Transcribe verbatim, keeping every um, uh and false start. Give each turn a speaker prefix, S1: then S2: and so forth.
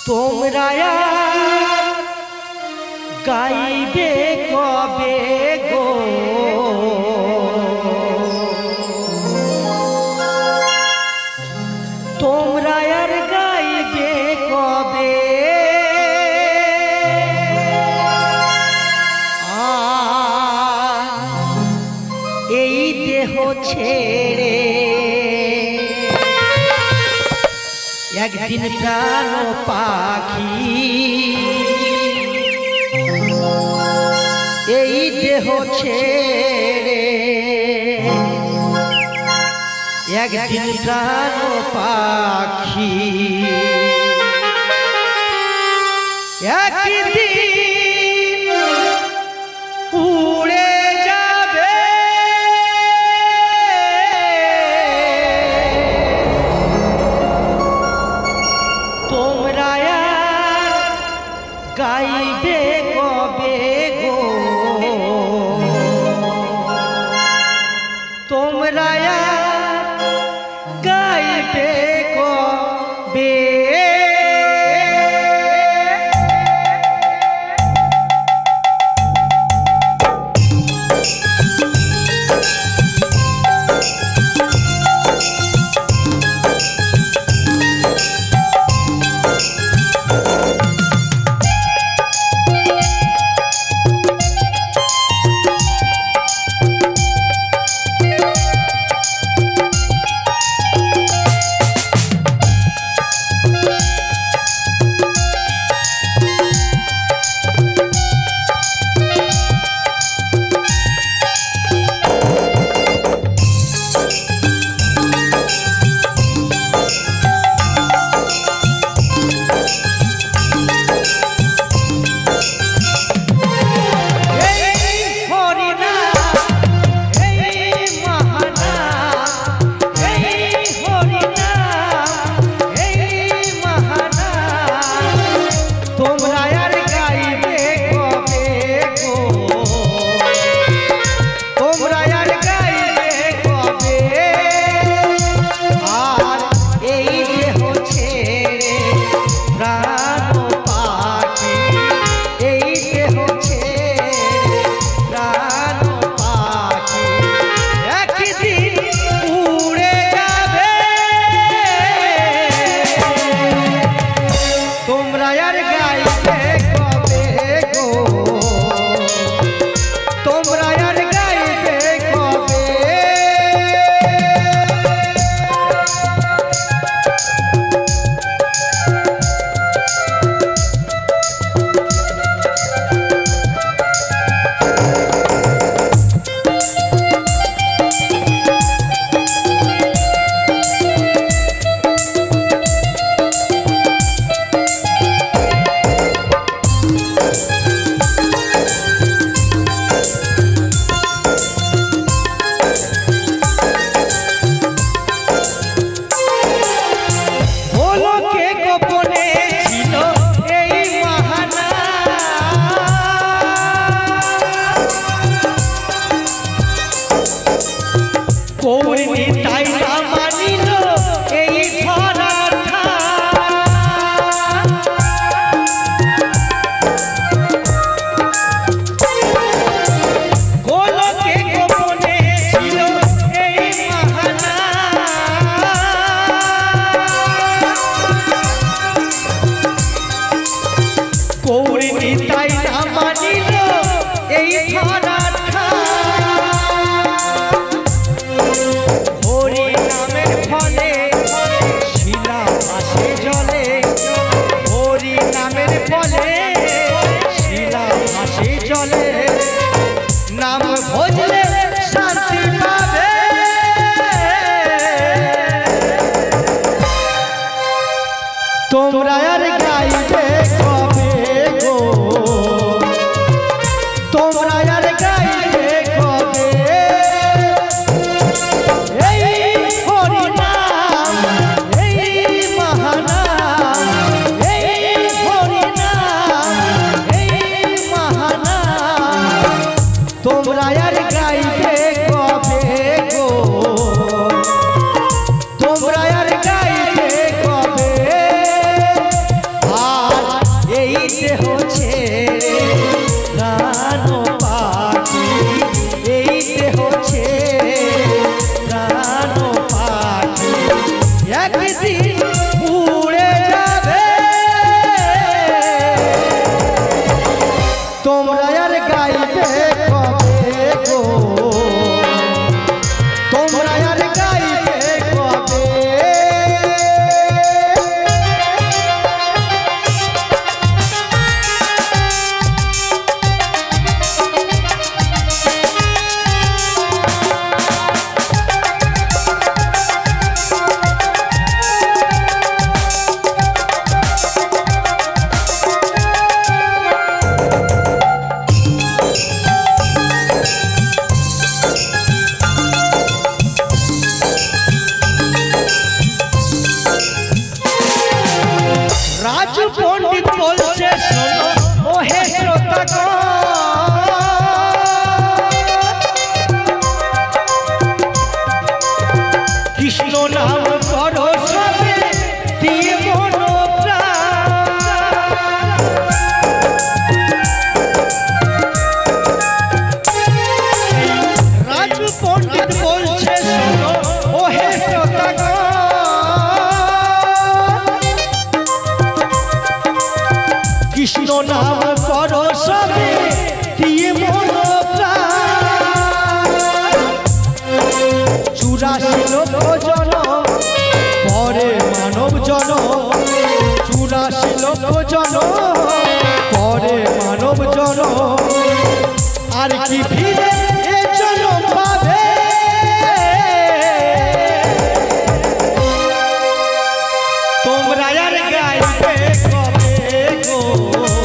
S1: তোমরা গাইবে কবে গো তোমরা আর গাইবে কবে এই দেহ ছেড়ে একদিন প্রাণ পাখি এই দেহ ছেড়ে একদিন প্রাণ পাখি একদিন উড়ে যাবে তোমরা গাইবে কবে গো তোমরা গাইবে কবে তোমরা আর গাইবে কবে গো তোমরা আর গাইবে কবে এই হরি নাম এই মহানাম এই হরি নাম এই মহানাম তোমরা আর গাইবে কবে গো তোমরা আর গাইবে কবে। राजू पंडित बोलছে শোনো ও হে শ্রোতাগণ কৃষ্ণ নাম করো সবে দিয়ে মন রাজু পণ্ডিত বলছে শোনো ও হে শ্রোতাগণ কৃষ্ণ নাম করো সবে দিয়ে মন চুরাশি লক্ষ জনম পরে মানব জনম চুরাশি লক্ষ জনম পরে মানব জনম আর কি ফিরে এ জনম পাবে তোমরা আর গাইবে কবে গো